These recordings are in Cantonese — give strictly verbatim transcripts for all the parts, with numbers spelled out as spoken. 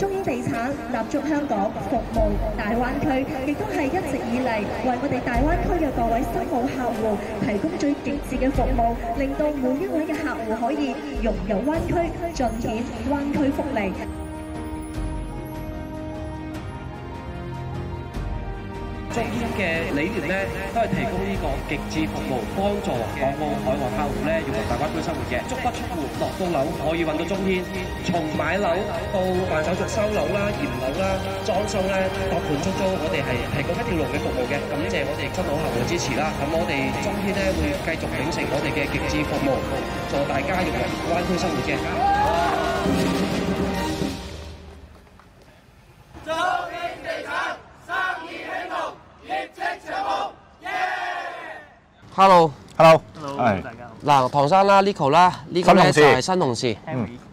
中英地產立足香港，服務大灣區，亦都係一直以嚟為我哋大灣區嘅各位新老客戶提供最極致嘅服務，令到每一位嘅客戶可以融入灣區，盡顯灣區福利。 中英嘅理念咧，都係提供呢個極致服務，幫助港澳海外客戶咧融入大灣區生活嘅。足不出戶，落到樓可以揾到中天，從買樓到辦手續收樓啦、驗樓啦、裝修咧、託盤出租，我哋係提供一條龍嘅服務嘅。感謝我哋新老客戶嘅支持啦。咁我哋中天咧會繼續秉承我哋嘅極致服務，助大家融入灣區生活嘅。 Hello，Hello， 係大家嗱，唐生啦 ，Nico 啦，呢個咧就係新同事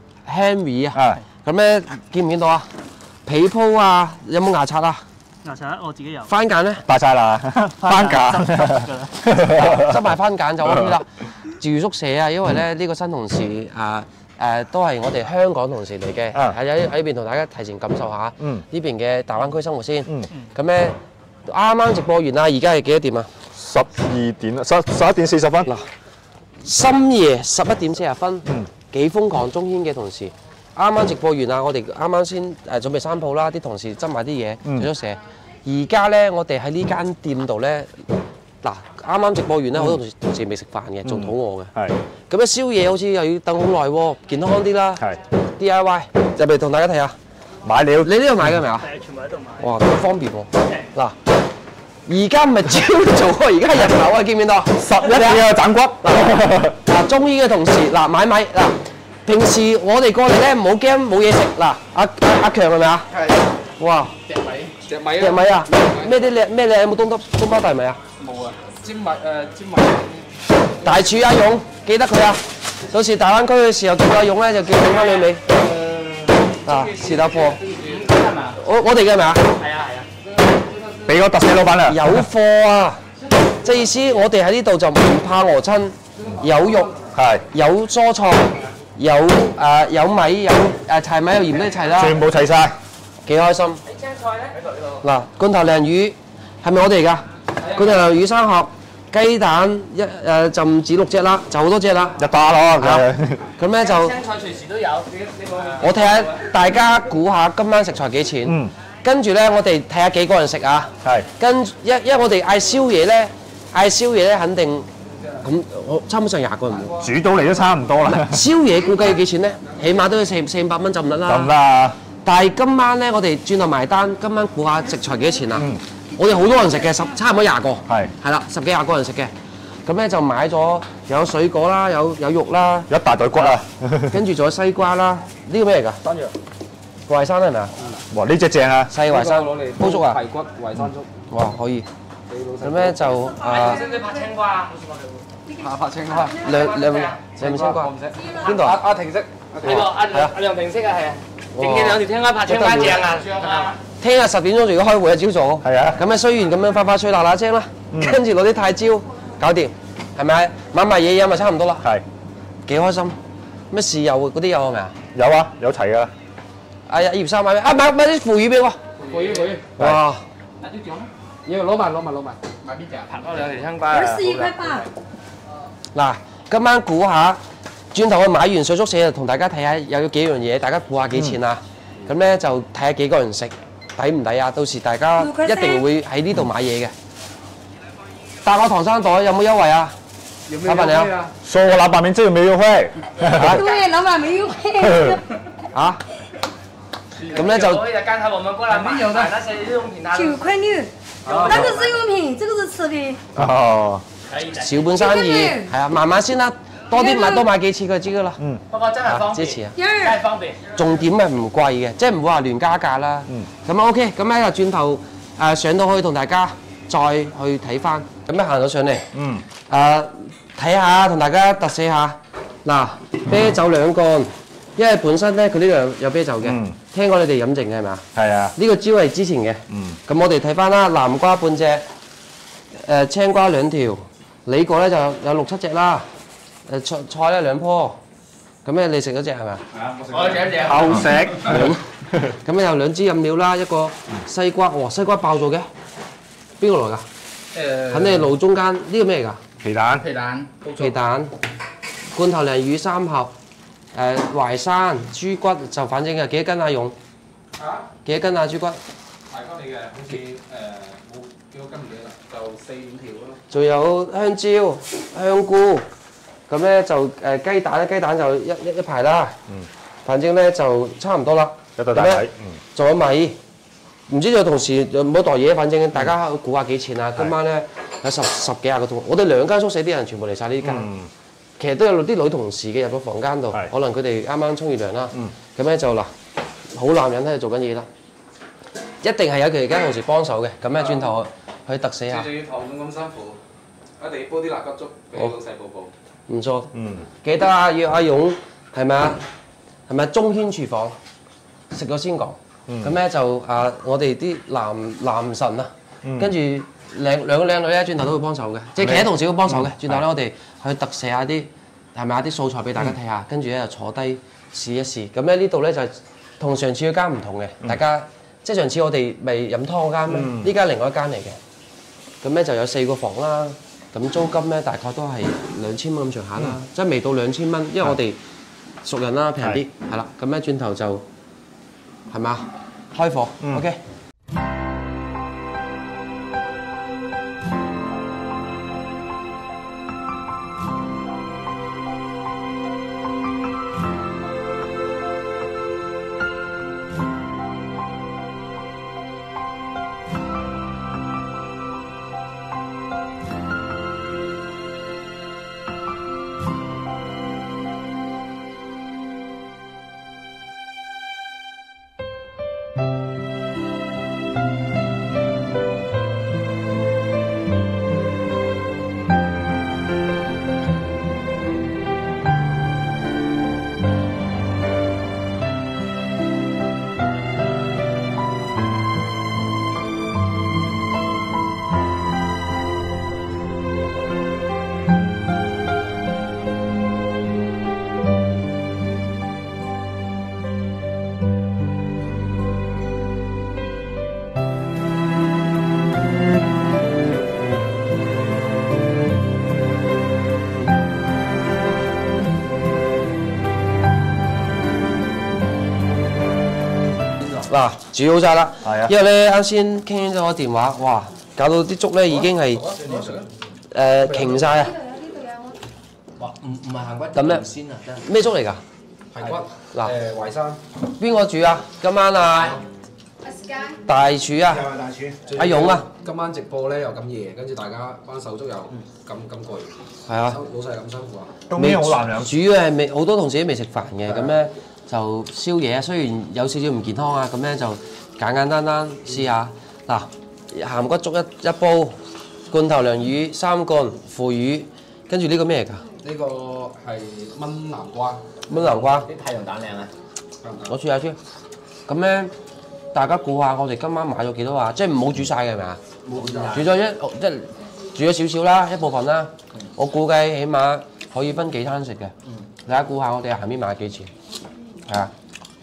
Henry 啊，咁咧見唔見到啊？被鋪啊，有冇牙刷啊？ 牙刷我自己有。 番梘咧？ 敗晒啦，番梘執埋番梘就 OK 啦。住宿舍啊，因為咧呢個新同事啊誒都係我哋香港同事嚟嘅，喺喺喺呢邊同大家提前感受下呢邊嘅大灣區生活先。咁咧啱啱直播完啦，而家係幾多點啊？ 十二點啦，十十一點四十分。 嗱，深夜十一點四十分，幾瘋狂中軒嘅同事，啱啱直播完啦，我哋啱啱先誒準備三鋪啦，啲同事執埋啲嘢住宿舍。而家咧，我哋喺呢間店度咧，嗱啱啱直播完咧，好多同事同事未食飯嘅，仲肚餓嘅。係。咁咧宵夜好似又要等好耐喎，健康啲啦。係。D I Y 入嚟同大家睇下，買料。你呢度買嘅係咪啊？係，全部喺度買。哇，咁方便喎。嗱。而家唔係朝早喎，而家係日頭啊，見唔見到？十一點啊，斬骨。嗱，中醫嘅同事，嗱買米嗱，平時我哋過嚟咧唔好驚冇嘢食。嗱，阿阿強係咪啊？係。哇！隻米，隻米啊！隻米啊！咩啲靚咩靚？有冇東德東巴大米啊？冇啊！尖米誒尖米。大廚阿勇，記得佢啊！到時大灣區嘅時候叫阿勇咧，就叫佢翻你尾。啊，是打貨。我我哋嘅係咪啊？係啊係啊。俾個特寫老闆啦！有貨啊！即係意思，我哋喺呢度就唔怕餓親，有肉，係有蔬菜，有誒有米，有誒柴米，有鹽都齊啦。全部齊晒，幾開心！青菜咧？嗱，罐頭鯪魚係咪我哋㗎？罐頭鯪魚三盒，雞蛋一誒就唔止六隻啦，就好多隻啦。一打咯，咁咧就青菜隨時都有。我睇下大家估下今晚食材幾錢？嗯。跟住咧，我哋睇下幾個人食啊。係。跟一因為我哋嗌宵夜咧，嗌宵夜咧肯定咁，我差唔多上廿個人喎。煮到嚟都差唔多啦。宵夜估計要幾錢咧？起碼都要四四五百蚊就唔得啦。咁啦。但係今晚咧，我哋轉頭埋單，今晚估下食材幾多錢啊？嗯。我哋好多人食嘅，十差唔多廿個。係。係啦，十幾廿個人食嘅。咁咧就買咗有水果啦，有有肉啦，有一大袋骨啊。跟住仲有西瓜啦。呢個咩嚟㗎？丹藥。淮山係咪啊？哇！呢隻正啊，細淮山，煲粥啊，排骨淮山粥。哇，可以。咁咧就啊，識唔識拍青瓜啊？拍拍青瓜。兩兩兩青瓜。邊度啊？阿婷識。呢個阿阿梁婷識啊，係啊。整幾兩條青瓜拍青瓜正啊！聽日十點鐘仲要開會啊，朝早。係啊。咁咧雖然咁樣花花吹嗱嗱聲啦，跟住攞啲泰椒搞掂，係咪啊？買埋嘢飲咪差唔多啦。係。幾開心？咩豉油嗰啲有係咪啊？有啊，有齊㗎。哎呀，葉生買咩？啊買買啲腐乳俾我。腐乳腐乳。哇！要攞埋攞埋攞埋。買邊隻啊？拍多兩條青瓜啊！四塊八。嗱，今晚估下，轉頭去買完水宿舍就同大家睇下有幾樣嘢，大家估下幾錢啊？咁咧就睇下幾個人食，抵唔抵啊？到時大家一定會喺呢度買嘢嘅。大個唐生袋有冇優惠啊？老闆娘，說我老闆名，這個沒優惠。對，老闆沒優惠。啊？咁咧就剛才我們過來買買那些日用品，九塊六，那個是日用品，這個是吃的。哦，小本生意係啊，慢慢先啦，多啲買多買幾次佢就知噶啦。嗯，不過真係方便，支持啊，真係方便。重點係唔貴嘅，即係唔會話亂加價啦。嗯，咁啊 OK，咁咧就轉頭誒上到去同大家再去睇翻。咁樣行咗上嚟，嗯，誒睇下同大家特寫下，嗱啤酒兩罐。因為本身咧佢呢度有啤酒嘅，聽講你哋飲剩嘅係咪啊？係啊。呢個蕉係之前嘅，咁我哋睇翻啦，南瓜半隻，誒青瓜兩條，李果咧就有六七隻啦，誒菜菜咧兩棵，咁咧你食咗隻係咪啊？係啊，我食咗隻。後食。 咁咧有兩支飲料啦，一個西瓜，哇西瓜爆咗嘅，邊個來㗎？誒，肯定係路中間呢個咩嚟㗎？ 皮蛋， 皮蛋， 皮蛋，罐頭鯪魚三盒，誒淮山豬骨就反正係幾多斤啊？用啊， 幾多斤啊？豬骨？ 大家你嘅，好似誒冇幾多斤唔記得啦，就四五條咯。 仲有香蕉、香菇，咁咧就誒雞蛋咧，雞蛋就一一一排啦。嗯。反正咧就差唔多啦。 一袋大米。嗯。 仲有米，唔知有同事有冇袋嘢，反正大家估下幾錢啊？今晚咧有十十幾廿個同，我哋兩間宿舍啲人全部嚟晒呢間。嗯。其實都有啲女同事嘅入咗房間度，可能佢哋啱啱沖完涼啦。嗯。咁咧就嗱，好男人喺度做緊嘢啦，一定係有佢哋間同事幫手嘅。咁咧轉頭去特寫下。 仲要頭咁辛苦，一定要煲啲辣骨粥俾老細補補。 唔錯。嗯。記得啊，要阿勇係咪啊？係咪中軒廚房食咗先講？咁咧就啊，我哋啲男男神啊，跟住靚兩個靚女咧，轉頭都會幫手嘅，即係其他同事會幫手嘅。轉頭咧，我哋去特寫下啲係咪啊啲素材俾大家睇下，跟住咧就坐低試一試。咁咧呢度咧就同上次嗰間唔同嘅，大家即係上次我哋咪飲湯嗰間咩？呢間另外一間嚟嘅。咁咧就有四個房啦，咁租金咧大概都係兩千蚊咁上下啦，即係未到兩千蚊，因為我哋熟人啦，平啲，係啦。咁咧轉頭就係嘛開火 ，OK。嗱，煮好晒啦，因為咧啱先傾咗個電話，哇，搞到啲粥咧已經係誒傾晒啊！ 哇，唔唔係行骨咁咧先啊，真係咩粥嚟㗎？ 排骨嗱誒淮山， 邊個煮啊？今晚啊，大廚啊， 大廚阿勇啊， 今晚直播咧又咁夜，跟住大家班手足又咁咁攰， 係啊， 老細咁辛苦啊， 冬天好難養。 主要係未好多同事都未食飯嘅，咁咧就宵夜啊，雖然有少少唔健康啊，咁咧就簡簡單單試下嗱，鹹骨粥一一煲，罐頭鯪魚三罐，腐魚，跟住呢個咩嚟㗎？ 呢個係燜南瓜， 燜南瓜。 啲太陽蛋靚啊！ 我試下先。咁咧，大家估下我哋今晚買咗幾多啊？即係唔好煮晒嘅係咪啊？ 冇㗎。 煮咗一即係煮咗少少啦，一部分啦。我估計起碼可以分幾餐食嘅。大家估下我哋下面買幾錢？係啊。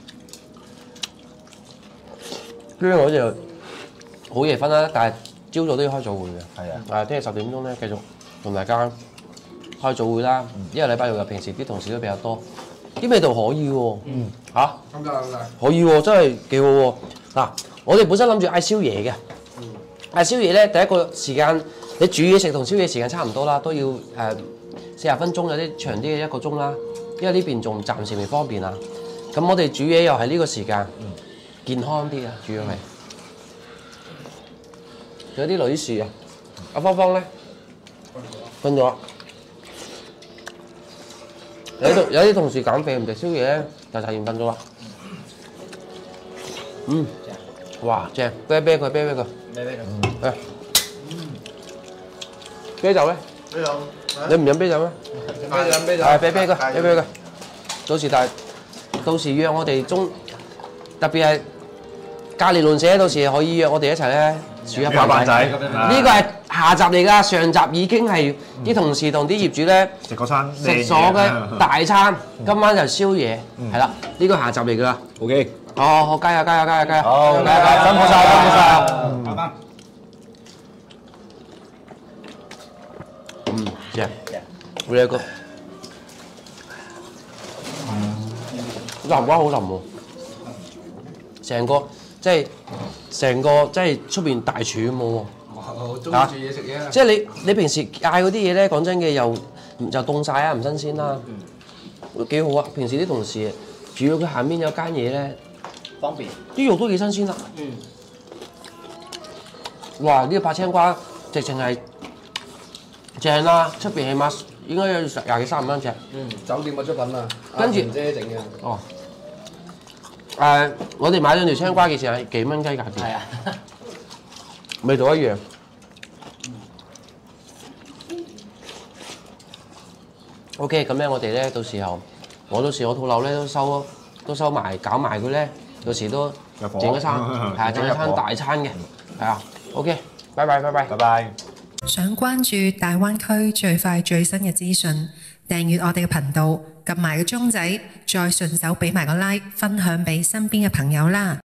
跟住我就好夜瞓啦，但係朝早都要開早會嘅。係啊。誒，聽日十點鐘咧，繼續同大家開早會啦。因為禮拜六日平時啲同事都比較多，啲味道可以喎。嗯。嚇？ 咁就咁就。 可以喎，真係幾好喎。嗱，我哋本身諗住嗌宵夜嘅。嗯。嗌宵夜咧，第一個時間你煮嘢食同宵夜時間差唔多啦，都要誒四十分鐘，有啲長啲嘅一個鐘啦。因為呢邊仲暫時未方便啊。咁我哋煮嘢又係呢個時間，嗯、健康啲啊，主要係。有啲女士啊，阿芳芳咧，瞓咗。有啲有啲同事減肥唔食宵夜咧，就突然瞓咗啦。嗯，哇，正！啤啤佢，啤啤佢。 啤啤佢。 誒。啤酒咧？ 啤酒。 你唔飲啤酒咩？ 飲啤酒，飲啤酒。 係啤啤佢，啤啤佢。到時但到時約我哋中，特別係隔離鄰舍，到時可以約我哋一齊咧煮一飯仔。呢個係下集嚟㗎，上集已經係啲同事同啲業主咧食嗰餐食咗嘅大餐，今晚就宵夜，係啦，呢個下集嚟㗎啦。OK。 好好加油加油加油加油！ 好，加油，辛苦晒，辛苦晒。 拜拜。 嗯，yeah，really good。南瓜好腍喎，成個即係成個即係出邊大廚咁喎。 我中意煮嘢食嘅。 即係你你平時嗌嗰啲嘢咧，講真嘅又就凍晒啊，唔新鮮啦，幾好啊！平時啲同事煮到佢下面有間嘢咧， 方便。 啲肉都幾新鮮啦。 嗯。 哇！呢個白青瓜直情係正啦，出邊起碼應該有十廿幾三十蚊尺。 嗯，酒店嘅出品啊， 跟住阿姐整嘅。 哦。誒，我哋買兩條青瓜嘅時候係幾蚊雞價錢。 係啊。 味道一樣。OK， 咁咧我哋咧到時候，我到時我套樓咧都收都收埋搞埋佢咧，到時都整一餐，係啊，整一餐大餐嘅，係啊。OK， 拜拜拜拜拜拜。 想關注大灣區最快最新嘅資訊，訂閱我哋嘅頻道，撳埋個鐘仔，再順手俾埋個 like，分享俾身邊嘅朋友啦。